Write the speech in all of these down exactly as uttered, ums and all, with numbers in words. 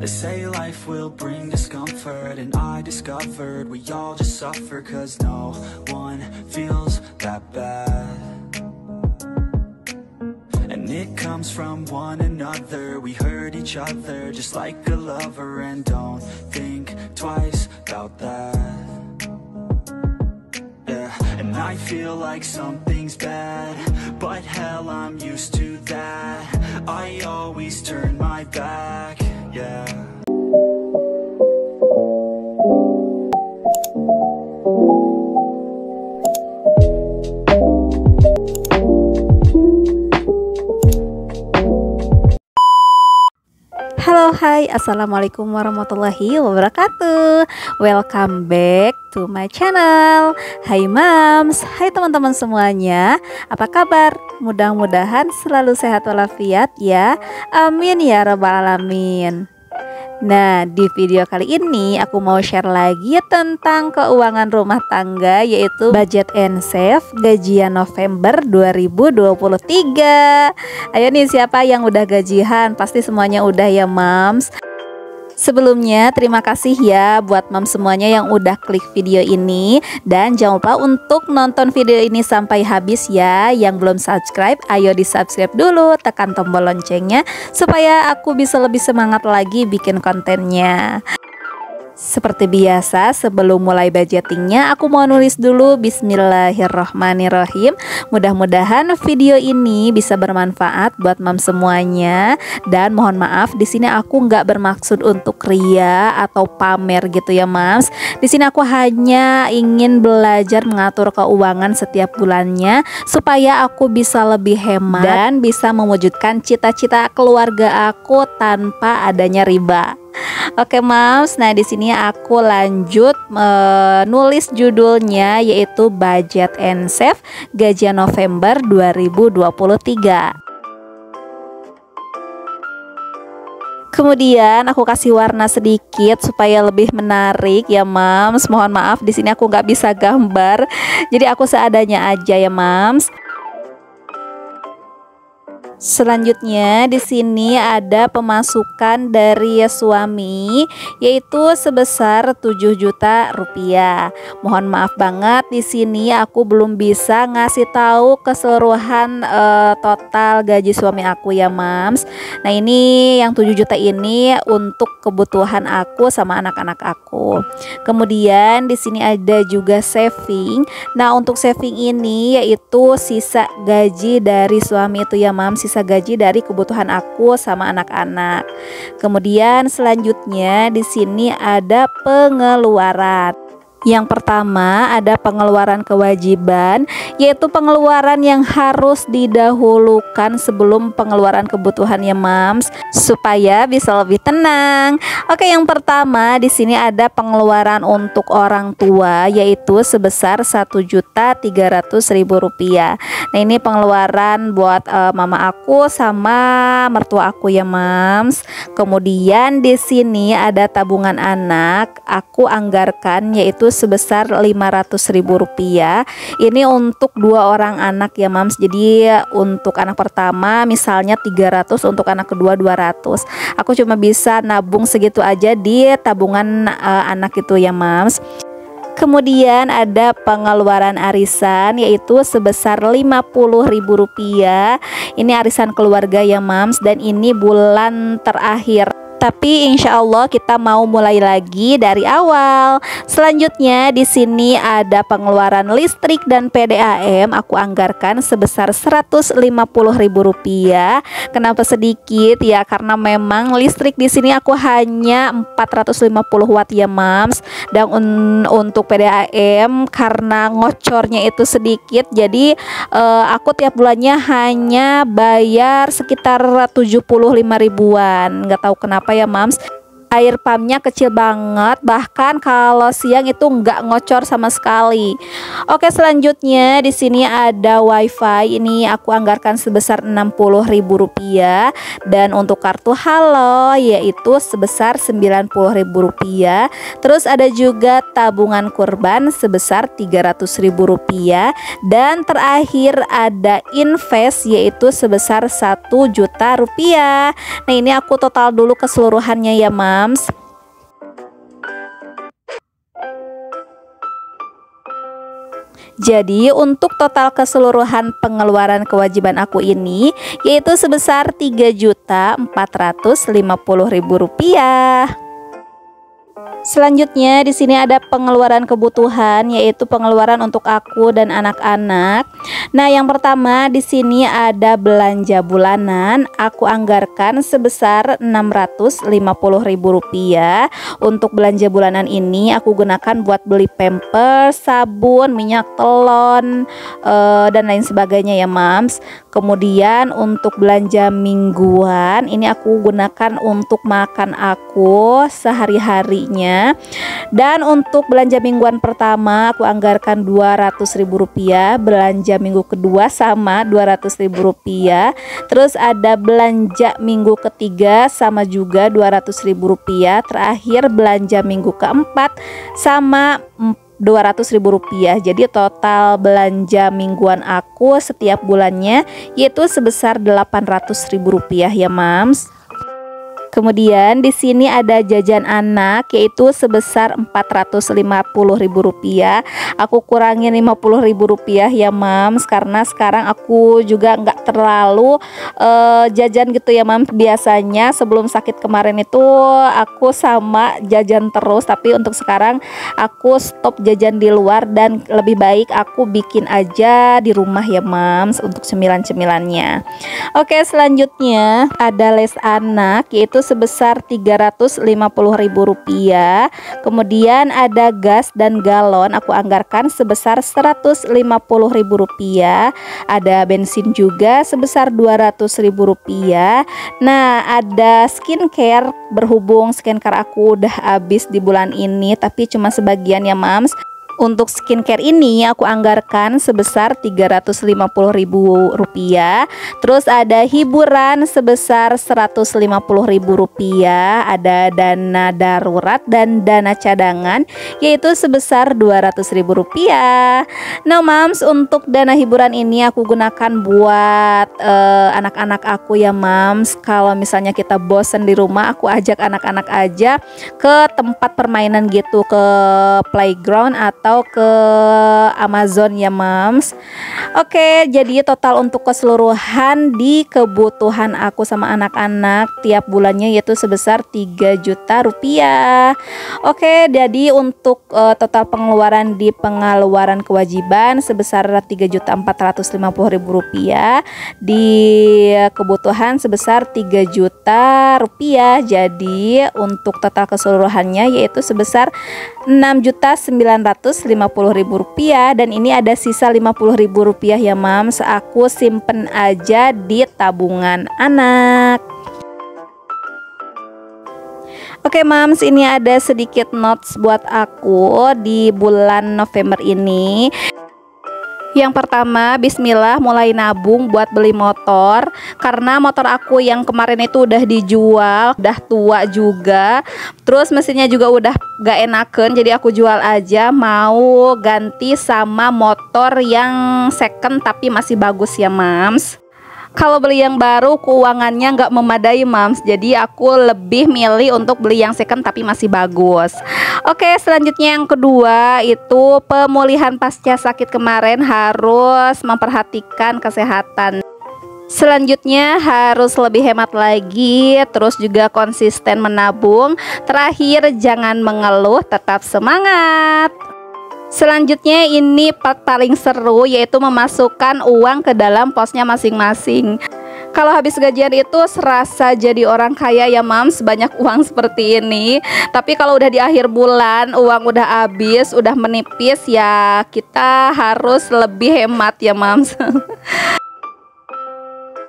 They say life will bring discomfort, and I discovered we all just suffer, cause no one feels that bad. And it comes from one another, we hurt each other just like a lover, and don't think twice about that. Yeah, and I feel like something's bad, but hell, I'm used to that. I always turn my back, yeah. Halo, hai, assalamualaikum warahmatullahi wabarakatuh. Welcome back to my channel. Hai moms, hai teman-teman semuanya. Apa kabar? Mudah-mudahan selalu sehat walafiat ya. Amin ya rabbal alamin. Nah, di video kali ini aku mau share lagi tentang keuangan rumah tangga, yaitu budget and save gajian November dua ribu dua puluh tiga. Ayo nih, siapa yang udah gajian? Pasti semuanya udah ya moms. Sebelumnya terima kasih ya buat moms semuanya yang udah klik video ini. Dan jangan lupa untuk nonton video ini sampai habis ya. Yang belum subscribe, ayo di subscribe dulu, tekan tombol loncengnya supaya aku bisa lebih semangat lagi bikin kontennya. Seperti biasa, sebelum mulai budgetingnya, aku mau nulis dulu Bismillahirrohmanirrohim. Mudah-mudahan video ini bisa bermanfaat buat mom semuanya. Dan mohon maaf, di sini aku nggak bermaksud untuk ria atau pamer gitu ya moms. Di sini aku hanya ingin belajar mengatur keuangan setiap bulannya supaya aku bisa lebih hemat dan bisa mewujudkan cita-cita keluarga aku tanpa adanya riba. Oke moms, nah di sini aku lanjut menulis judulnya, yaitu Budget and Save gajian November dua ribu dua puluh tiga. Kemudian aku kasih warna sedikit supaya lebih menarik ya moms. Mohon maaf, di sini aku nggak bisa gambar, jadi aku seadanya aja ya moms. Selanjutnya di sini ada pemasukan dari suami, yaitu sebesar tujuh juta rupiah. Mohon maaf banget, di sini aku belum bisa ngasih tahu keseluruhan uh, total gaji suami aku ya moms. Nah, ini yang tujuh juta ini untuk kebutuhan aku sama anak-anak aku. Kemudian di sini ada juga saving. Nah, untuk saving ini yaitu sisa gaji dari suami itu ya moms, sisa gaji dari kebutuhan aku sama anak-anak. Kemudian selanjutnya di sini ada pengeluaran. Yang pertama ada pengeluaran kewajiban, yaitu pengeluaran yang harus didahulukan sebelum pengeluaran kebutuhan ya moms, supaya bisa lebih tenang. Oke, yang pertama di sini ada pengeluaran untuk orang tua, yaitu sebesar satu juta tiga ratus ribu rupiah. Nah, ini pengeluaran buat uh, mama aku sama mertua aku ya moms. Kemudian di sini ada tabungan anak, aku anggarkan yaitu sebesar lima ratus ribu rupiah. Ini untuk dua orang anak ya moms. Jadi untuk anak pertama misalnya tiga ratus, untuk anak kedua dua ratus. Aku cuma bisa nabung segitu aja di tabungan uh, anak itu ya moms. Kemudian ada pengeluaran arisan, yaitu sebesar lima puluh ribu rupiah. Ini arisan keluarga ya moms, dan ini bulan terakhir. Tapi insya Allah kita mau mulai lagi dari awal. Selanjutnya di sini ada pengeluaran listrik dan P D A M. Aku anggarkan sebesar seratus lima puluh ribu rupiah. Kenapa sedikit ya? Karena memang listrik di sini aku hanya empat ratus lima puluh watt ya moms. Dan un untuk P D A M karena ngocornya itu sedikit, jadi uh, aku tiap bulannya hanya bayar sekitar tujuh puluh lima ribuan. Nggak tahu kenapa ya moms. air pumpnya kecil banget, bahkan kalau siang itu nggak ngocor sama sekali. Oke, selanjutnya di sini ada wifi. Ini aku anggarkan sebesar enam puluh ribu rupiah, dan untuk kartu halo yaitu sebesar sembilan puluh ribu rupiah. Terus ada juga tabungan kurban sebesar tiga ratus ribu rupiah, dan terakhir ada invest yaitu sebesar satu juta rupiah. Nah, ini aku total dulu keseluruhannya ya Mams. Jadi untuk total keseluruhan pengeluaran kewajiban aku ini yaitu sebesar tiga juta empat ratus lima puluh ribu rupiah. Selanjutnya di sini ada pengeluaran kebutuhan, yaitu pengeluaran untuk aku dan anak-anak. Nah, yang pertama di sini ada belanja bulanan. Aku anggarkan sebesar enam ratus lima puluh ribu rupiah. Untuk belanja bulanan ini aku gunakan buat beli pampers, sabun, minyak telon, eh, dan lain sebagainya ya Mams. Kemudian untuk belanja mingguan ini aku gunakan untuk makan aku sehari-harinya. Dan untuk belanja mingguan pertama aku anggarkan dua ratus ribu rupiah, belanja minggu kedua sama dua ratus ribu rupiah, terus ada belanja minggu ketiga sama juga dua ratus ribu rupiah, terakhir belanja minggu keempat sama dua ratus ribu rupiah. Jadi total belanja mingguan aku setiap bulannya yaitu sebesar delapan ratus ribu rupiah ya Mams. Kemudian di sini ada jajan anak yaitu sebesar empat ratus lima puluh ribu rupiah. Aku kurangin lima puluh ribu rupiah ya Mams, karena sekarang aku juga nggak terlalu uh, jajan gitu ya Mams. Biasanya sebelum sakit kemarin itu aku sama jajan terus, tapi untuk sekarang aku stop jajan di luar dan lebih baik aku bikin aja di rumah ya Mams untuk cemilan-cemilannya. Oke, selanjutnya ada les anak yaitu sebesar tiga ratus lima puluh ribu rupiah. Kemudian ada gas dan galon aku anggarkan sebesar seratus lima puluh ribu rupiah. Ada bensin juga sebesar dua ratus ribu rupiah. Nah, ada skincare, berhubung skincare aku udah habis di bulan ini tapi cuma sebagian ya Mams. Untuk skincare ini aku anggarkan sebesar tiga ratus lima puluh ribu rupiah. Terus ada hiburan sebesar seratus lima puluh ribu rupiah. Ada dana darurat dan dana cadangan yaitu sebesar dua ratus ribu rupiah. Nah Mams, untuk dana hiburan ini aku gunakan buat anak-anak uh, aku ya Mams. Kalau misalnya kita bosen di rumah, aku ajak anak-anak aja ke tempat permainan gitu, ke playground atau ke Amazon ya Mams. Oke, jadi total untuk keseluruhan di kebutuhan aku sama anak-anak tiap bulannya yaitu sebesar tiga juta rupiah. Oke, jadi untuk uh, total pengeluaran di pengeluaran kewajiban sebesar tiga juta empat ratus lima puluh ribu rupiah, di kebutuhan sebesar tiga juta rupiah. Jadi untuk total keseluruhannya yaitu sebesar enam juta sembilan ratus lima puluh ribu rupiah, dan ini ada sisa lima puluh ribu rupiah ya Mams. Aku simpen aja di tabungan anak. Oke Mams, ini ada sedikit notes buat aku di bulan November ini. Yang pertama, bismillah mulai nabung buat beli motor, karena motor aku yang kemarin itu udah dijual, udah tua juga, terus mesinnya juga udah gak enaken, jadi aku jual aja, mau ganti sama motor yang second tapi masih bagus ya Mams. Kalau beli yang baru keuangannya nggak memadai Mams, jadi aku lebih milih untuk beli yang second tapi masih bagus. Oke, selanjutnya yang kedua itu pemulihan pasca sakit kemarin, harus memperhatikan kesehatan. Selanjutnya harus lebih hemat lagi, terus juga konsisten menabung. Terakhir jangan mengeluh, tetap semangat. Selanjutnya ini part paling seru, yaitu memasukkan uang ke dalam posnya masing-masing. Kalau habis gajian itu serasa jadi orang kaya ya Mams, banyak uang seperti ini. Tapi kalau udah di akhir bulan, uang udah habis, udah menipis, ya kita harus lebih hemat ya Mams.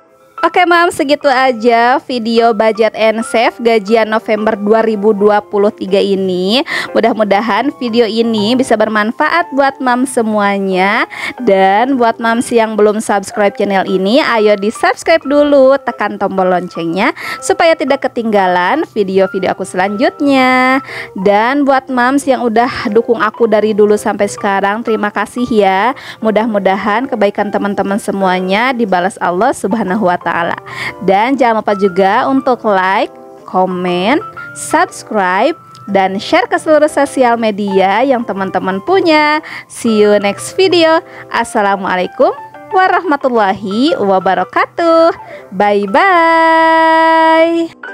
Oke Mam, segitu aja video budget and save gajian November dua ribu dua puluh tiga ini. Mudah-mudahan video ini bisa bermanfaat buat Mam semuanya. Dan buat Mams yang belum subscribe channel ini, ayo di subscribe dulu, tekan tombol loncengnya supaya tidak ketinggalan video-video aku selanjutnya. Dan buat Mams yang udah dukung aku dari dulu sampai sekarang, terima kasih ya. Mudah-mudahan kebaikan teman-teman semuanya dibalas Allah Subhanahu wa Ta'ala. Dan jangan lupa juga untuk like, komen, subscribe, dan share ke seluruh sosial media yang teman-teman punya. See you next video. Assalamualaikum warahmatullahi wabarakatuh. Bye bye.